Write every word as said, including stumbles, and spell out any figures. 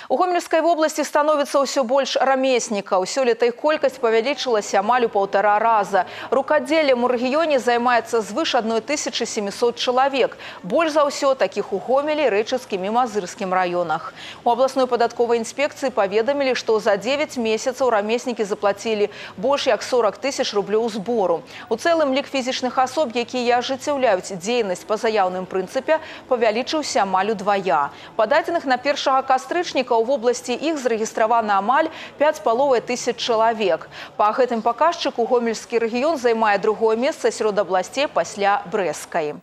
У Гомельской области становится все больше рамеснікаў. Сёлета іх колькасць павялічылася амаль у паўтара раза. Рукаделлем у рэгіёне займаецца звыш адной тысячы сямісот чалавек. Больш за ўсё такіх у Гомелі, Рэчыцкім і Мазырскім раёнах. У абласной падатковай інспекцыі паведамілі, што за дзевяць месяцаў рамеснікі заплацілі больш як сорок тысяч рублёў збору. У цэлым лік фізічных асоб, якія ажыццяўляюць дзейнасць па заяўным прынцыпе, павялічыўся амаль удвая. Па дадзеных на першага кастрычніка в области их зарегистровано амаль пять с половиной тысяч человек. По гэтым паказчыку Гомельский регион займае другое место сярод областей пасля Брэсцкай.